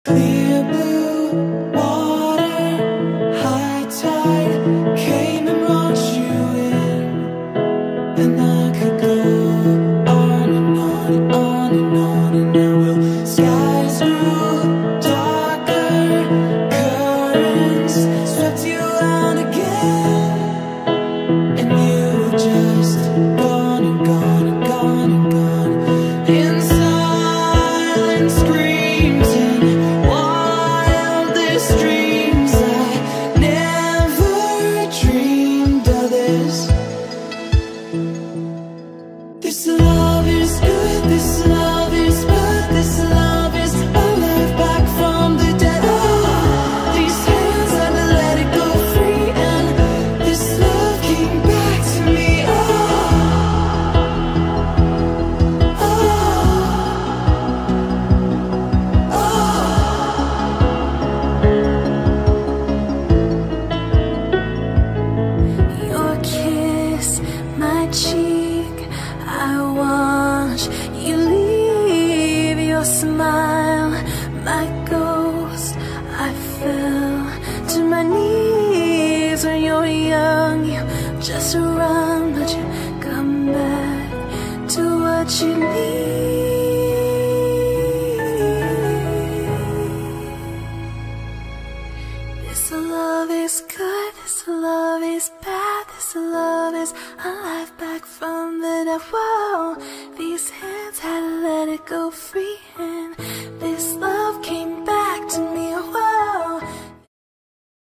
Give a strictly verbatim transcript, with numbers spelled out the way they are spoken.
Clear blue water, high tide came and launched you in, and I could go on and on and on and on, and now will skies grew darker, currents swept you out again, and you were just gone and gone and gone and gone in silent screams and wildest dreams. I never dreamed of this. This love is good, this love is bad, this love is alive back from the dead. Oh, these hands had to let it go free, and this love came back to me. Oh, oh, oh. Your kiss, my cheek, I watch you leave. Your smile, my ghost, I fell to my knees. When you're young, you just run, but you come back to what you need. This love is good, this love is bad, this love is alive back from the dead. Whoa, these hands had to let it go free, and this love came